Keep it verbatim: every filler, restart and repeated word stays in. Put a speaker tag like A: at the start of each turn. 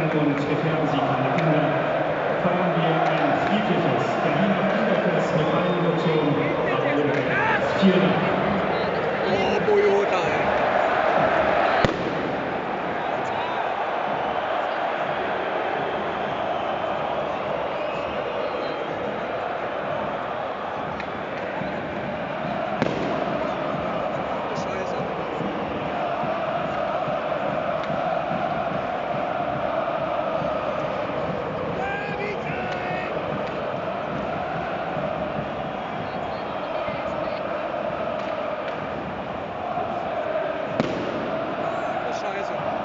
A: und gefährden Sie keine Kinder. Feiern wir ein friedliches Berliner Kinderfest mit allen Emotionen, aber ohne Gewalt. Vielen Dank.
B: Oh, Toyota, ey. Scheiße.